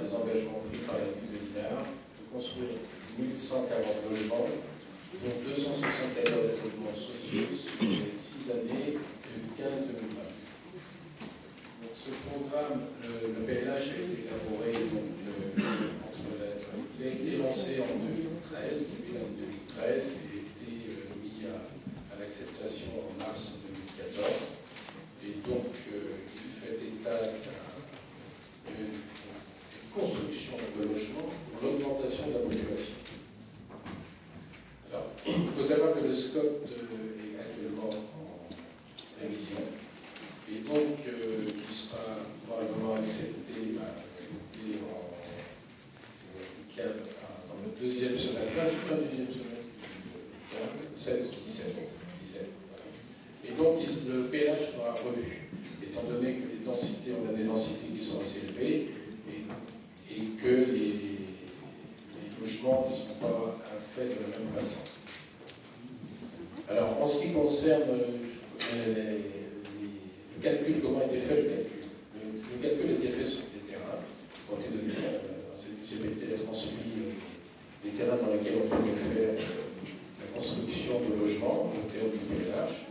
des engagements pris par la ville de Dinard de construire 1140 logements, dont 274 logements sociaux sur les 6 années 2015-2020. Donc ce programme, le PLH a été élaboré, il a été lancé en 2013, depuis l'année 2013, et a été mis à l'acceptation en mars 2014. Et donc, il fait état d'une construction de logements pour l'augmentation de la population. Alors, il faut savoir que le SCOT est actuellement en révision, et donc il sera probablement accepté dans le deuxième semestre, fin du deuxième semestre, 17. Et donc le PLH sera revu, étant donné que les densités, on a des densités qui sont assez élevées, et que les logements ne sont pas faits de la même façon. Alors, en ce qui concerne le calcul, comment a été fait le calcul? Le calcul a été fait sur des terrains, compté de CBT a transmis les terrains dans lesquels on pouvait faire la construction de logements au terme du PLH.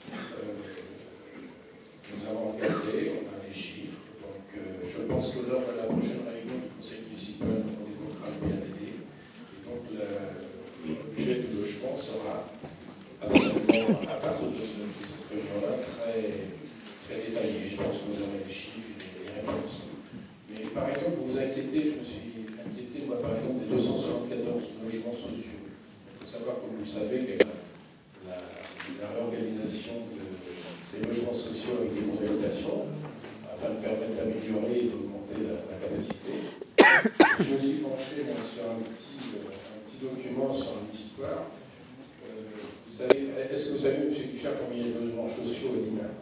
Nous avons regardé, on a les chiffres, donc je pense que lors de la prochaine réunion du conseil municipal, on évoquera le BADD, et donc le budget du logement sera à partir de cette région-là très détaillé. Je pense que vous avez les chiffres et les réponses. Mais par exemple, vous vous inquiétez, je me suis inquiété, moi par exemple, des 274 logements sociaux. Il faut savoir, comme vous le savez, que la réorganisation des logements sociaux avec des bons habitations, afin de permettre d'améliorer et d'augmenter la capacité. Je me suis penché sur un petit document sur l'histoire. Est-ce que vous savez, M. Guichard, combien il y a de logements sociaux à Dinard?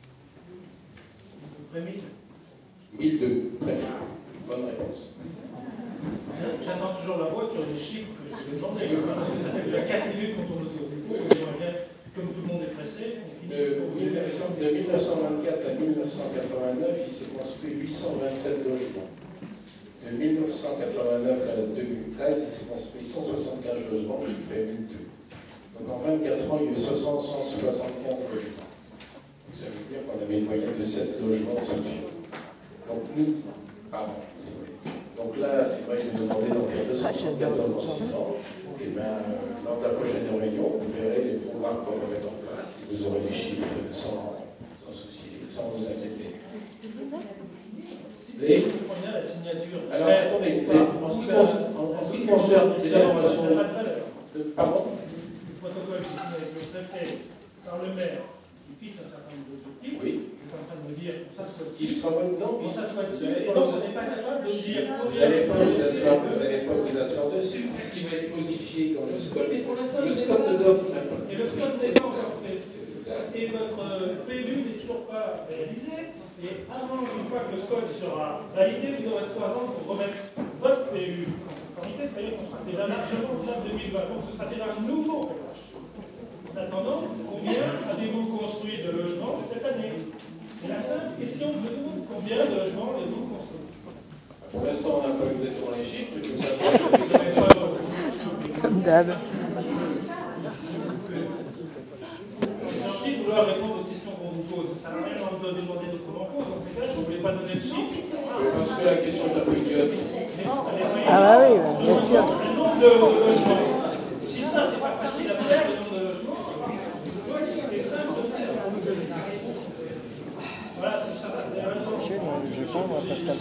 Près 1000. 1002. Très bien. Bonne réponse. J'attends toujours la voix sur les chiffres que je vais demander, parce que ça fait déjà 4 minutes qu'on tourne autour du pot. J'aimerais bien, comme tout le monde est pressé, on finisse. De 1924 à 1989, il s'est construit 827 logements. De 1989 à 2013, il s'est construit 175 logements, ce qui fait 1002. Donc en 24 ans, il y a eu 175 logements. Donc ça veut dire qu'on avait une moyenne de 7 logements sociaux. Donc nous, pardon, donc là, c'est vrai que nous demandons d'en faire 274 dans 6 ans. Et bien, lors de la prochaine réunion, vous verrez les programmes qu'on va mettre en place. Vous aurez les chiffres sans souci, sans vous inquiéter. La signature. Alors, attendez, en ce qui concerne les informations... Pardon? Le protocole qui est signé avec le préfet par le maire, qui fixe un certain nombre d'objectifs. Oui. Je suis en train de me dire, pour ça soit il sera maintenant. pour ça soit dessus. Et donc, on n'est pas capable de dire. Vous n'allez pas vous asseoir dessus, puisqu'il va être modifié comme le SCOT. Mais pour l'instant, le SCOT de l'homme. Et le SCOT n'est pas encore fait. Et votre PLU n'est toujours pas réalisé. Et avant, une fois que le SCOT sera validé, vous aurez 3 ans pour remettre votre PLU en conformité, c'est-à-dire qu'on sera déjà largement au-delà de 2020. Donc ce sera déjà un nouveau PLH. En attendant, combien avez-vous construit de logements cette année? C'est la simple question que je demande. Combien de logements avez-vous construit? Pour l'instant, on n'a pas exactement les chiffres, mais il faut savoir que Comme d'hab. C'est gentil de vouloir répondre aux questions qu'on vous pose. Ça n'a rien de demander de comment on pose. Dans ces cas, je ne voulais pas donner de chiffres. parce que la question est un peu idiote. Ah bah oui, bien sûr. Le nombre de logements. Si ça, c'est pas facile à faire, le nombre de logements, c'est simple de faire. Voilà, c'est ça. Je réponds à Pascal.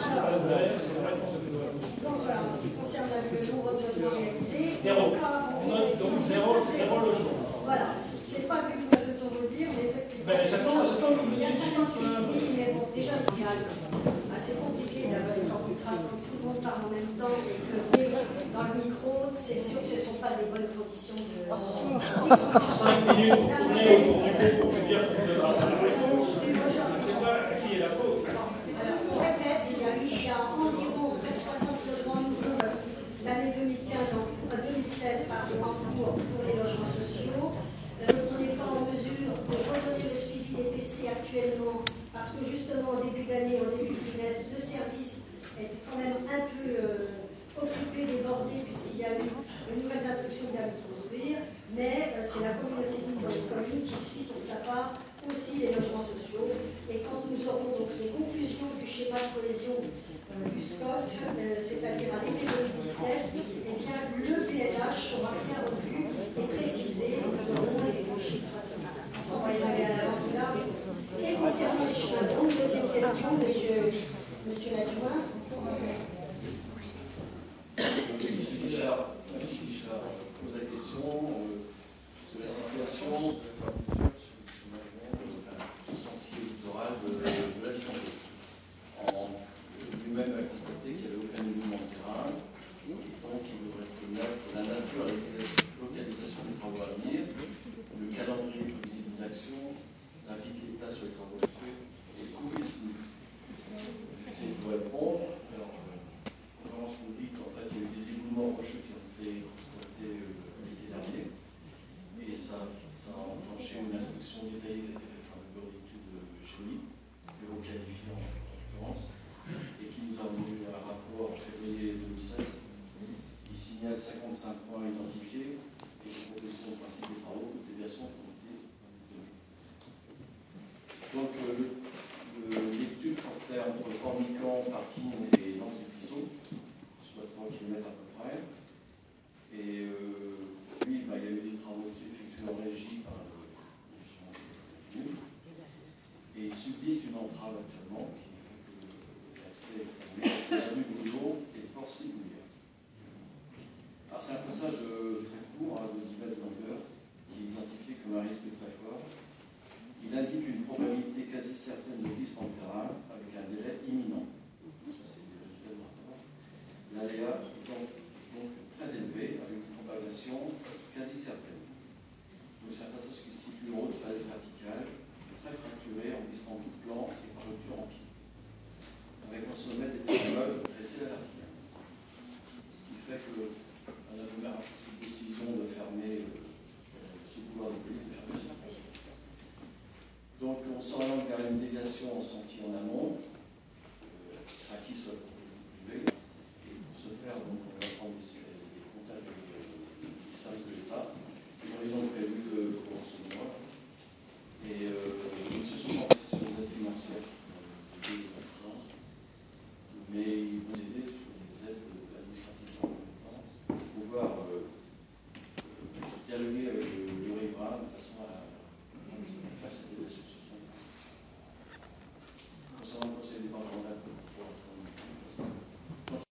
En ce qui concerne le nombre de logements réalisés, Zéro. On note donc zéro logement. voilà. C'est pas que ce sont vos dires, mais effectivement. J'attends que vous Il y a me 58 000, mais bon, déjà, il y a assez compliqué d'avoir une contrat quand tout le monde parle en même temps et que dans le micro, c'est sûr que ce ne sont pas des bonnes conditions de. 5 minutes pour tourner autour du pot pour vous dire qu'on ne pas la réponse. Je ne sais pas à qui est la faute. Alors, on répète, il y a environ près de 60 logements nouveaux l'année 2016 pour les logements sociaux. On n'est pas en mesure de redonner le suivi des PC actuellement parce que justement au début d'année, au début du trimestre, le service est quand même un peu demandé, puisqu'il y a eu de nouvelles instructions bien de construire, mais c'est la communauté de communes qui suit pour sa part aussi les logements sociaux. Et quand nous aurons donc les conclusions du schéma de cohésion du SCOT, c'est-à-dire à l'été 2017, eh bien, le PLH sera bien revu et précisé, et nous aurons les chiffres. Et concernant les chemins de route, deuxième question, monsieur l'adjoint. Monsieur Guichard pose la question de la situation sur le chemin de ronde, le sentier littoral de la Victoire. Lui-même a constaté qu'il n'y avait aucun événement de terrain, donc il voudrait connaître la nature et la localisation des travaux à venir, le calendrier prévisible des actions, l'avis de l'État sur les travaux faits et le coût estimé. J'essaie de vous répondre. Alors, contrairement à ce que vous dites, en fait, il y a eu des éboulements rocheux qui ont été constatés l'été dernier, et ça a enclenché une inspection détaillée qui a été faite par le bureau d'études chimiques, bureau qualifié en l'occurrence, et qui nous a envoyé un rapport en février 2016. Il signale 55 points identifiés et des propositions de principe des travaux de déviation ont été données. Donc, l'étude portait entre Formican, parking et Lens du Pissot, soit 3 km à peu près. Et puis, il y a eu des travaux effectués en régie par le GIF. Et il subsiste une entrave actuellement qui fait que l'accès est fermé entre l'avenue Boulot et le port Sigouillard. Alors, c'est un passage très court, de 10 mètres de longueur, qui est identifié comme un risque très fort. Il indique une probabilité quasi certaine de glissement de terrain avec un délai imminent. Ça, c'est des résultats de rapport. L'aléa est donc très élevé avec une propagation quasi certaine. Donc, c'est un passage qui se